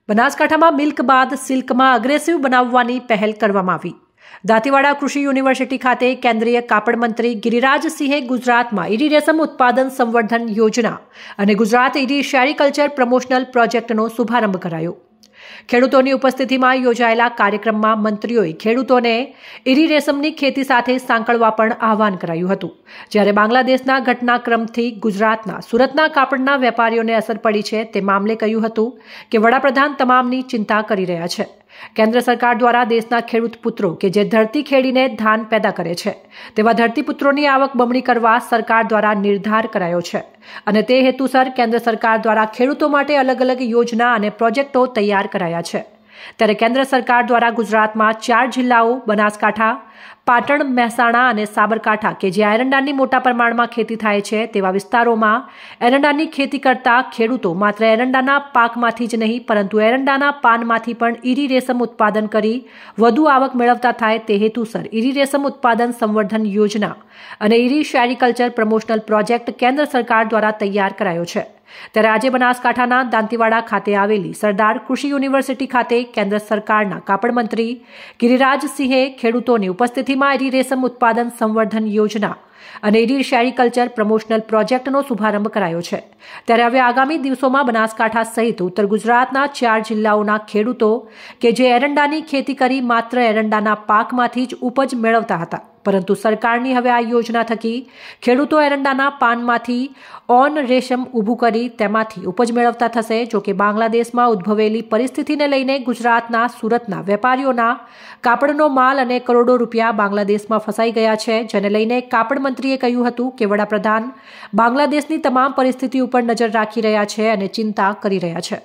બનાસકાંઠામાં મિલ્ક બાદ સિલ્કમાં અગ્રેસિવ બનાવવાની પહેલ કરવામાં આવી। દાંતીવાડા કૃષિ યુનિવર્સિટી ખાતે કેન્દ્રીય કાપડ મંત્રી ગિરિરાજસિંહે ગુજરાતમાં ઈરી રેશમ ઉત્પાદન સંવર્ધન યોજના અને ગુજરાત ઈરી સેરીકલ્ચર પ્રમોશનલ પ્રોજેક્ટનો શુભારંભ કરાયો। ખેડૂતોની ઉપસ્થિતિમાં યોજાયેલા કાર્યક્રમમાં મંત્રીઓએ ખેડૂતોને ઈરી રેશમની ખેતી સાથે સાંકળવા પણ આહવાન કરાયું હતું। જ્યારે બાંગ્લાદેશના ઘટનાક્રમથી ગુજરાતના સુરતના કાપડના વેપારીઓને અસર પડી છે તે મામલે કહ્યું હતું કે વડાપ્રધાન તમામની ચિંતા કરી રહ્યા છે। કેન્દ્ર સરકાર દ્વારા દેશના ખેડૂત પુત્રો કે જે ધરતી ખેડીને ધાન પેદા કરે છે તેવા ધરતીપુત્રોની આવક બમણી કરવા સરકાર દ્વારા નિર્ધાર કરાયો છે અને તે હેતુસર કેન્દ્ર સરકાર દ્વારા ખેડૂતો માટે અલગ અલગ યોજના અને પ્રોજેક્ટો તૈયાર કરાયા છે। ત્યારે કેન્દ્ર સરકાર દ્વારા ગુજરાતમાં 4 જિલ્લાઓ બનાસકાંઠા, પાટણ, મહેસાણા અને સાબરકાંઠા કે જ્યાં એરંડાની મોટા પ્રમાણમાં ખેતી થાય છે તેવા વિસ્તારોમાં એરંડાની ખેતી કરતા ખેડૂતો માત્ર એરંડાના પાકમાંથી જ નહીં પરંતુ એરંડાના પાનમાંથી પણ ઈરી રેશમ ઉત્પાદન કરી વધુ આવક મેળવતા થાય તે હેતુસર ઈરી રેશમ ઉત્પાદન સંવર્ધન યોજના અને ઈરી સેરીકલ્ચર પ્રમોશનલ પ્રોજેક્ટ કેન્દ્ર સરકાર દ્વારા તૈયાર કરાયો છે। ત્યારે આજે બનાસકાંઠાના દાંતીવાડા ખાતે આવેલી સરદાર કૃષિ યુનિવર્સિટી ખાતે કેન્દ્ર સરકારના કાપડ મંત્રી ગિરિરાજસિંહે ખેડૂતોની ઉપસ્થિતિમાં ઈરી રેશમ ઉત્પાદન સંવર્ધન યોજના અને ઈરી સેરીકલ્ચર પ્રમોશનલ પ્રોજેક્ટનો શુભારંભ કરાયો છે। ત્યારે હવે આગામી દિવસોમાં બનાસકાંઠા સહિત ઉત્તર ગુજરાતના 4 જિલ્લાઓના ખેડૂતો કે જે એરંડાની ખેતી કરી માત્ર એરંડાના પાકમાંથી જ ઉપજ મેળવતા હતા પરંતુ સરકારની હવે આ યોજના થકી ખેડૂતો એરંડાના પાનમાંથી ઓન રેશમ ઊભું કરી તેમાંથી ઉપજ મેળવતા થશે। જો કે બાંગ્લાદેશમાં ઉદ્ભવેલી પરિસ્થિતિને લઈને ગુજરાતના સુરતના વેપારીઓના કાપડનો માલ અને કરોડો રૂપિયા બાંગ્લાદેશમાં ફસાઈ ગયા છે, જેને લઈને કાપડ મંત્રીએ કહ્યું હતું કે વડાપ્રધાન બાંગ્લાદેશની તમામ પરિસ્થિતિ ઉપર નજર રાખી રહ્યા છે અને ચિંતા કરી રહ્યા છે।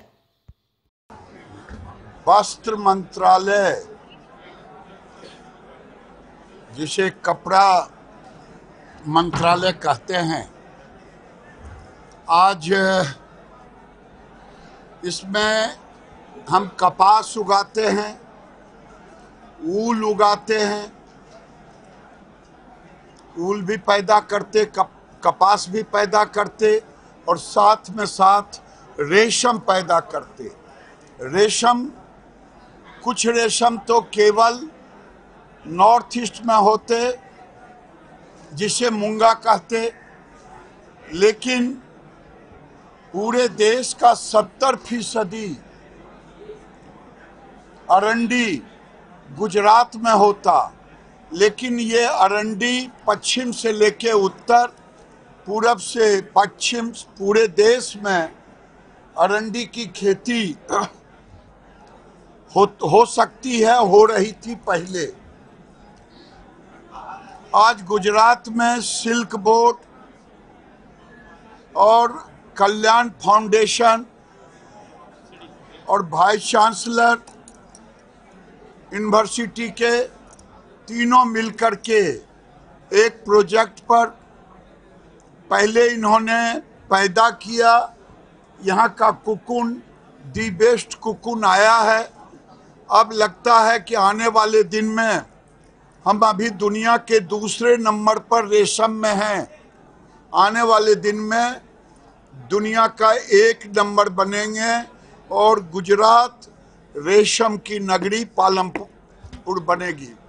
वस्त्र मंत्रालय जिसे कपड़ा मंत्रालय कहते हैं, आज इसमें हम कपास उगाते हैं, ऊल उगाते हैं, ऊल भी पैदा करते, कपास भी पैदा करते और साथ में साथ रेशम पैदा करते। रेशम, कुछ रेशम तो केवल नॉर्थ ईस्ट में होते जिसे मूंगा कहते, लेकिन पूरे देश का 70% अरंडी गुजरात में होता, लेकिन ये अरंडी पश्चिम से लेके उत्तर, पूरब से पश्चिम पूरे देश में अरंडी की खेती हो सकती है, हो रही थी पहले। आज गुजरात में सिल्क बोर्ड और कल्याण फाउंडेशन और वाइस चांसलर यूनिवर्सिटी के तीनों मिलकर के एक प्रोजेक्ट पर पहले इन्होंने पैदा किया। यहाँ का कुकुन दी बेस्ट कुकुन आया है। अब लगता है कि आने वाले दिन में हम अभी दुनिया के दूसरे नंबर पर रेशम में हैं, आने वाले दिन में दुनिया का 1 नंबर बनेंगे और गुजरात रेशम की नगरी पालमपुर बनेगी।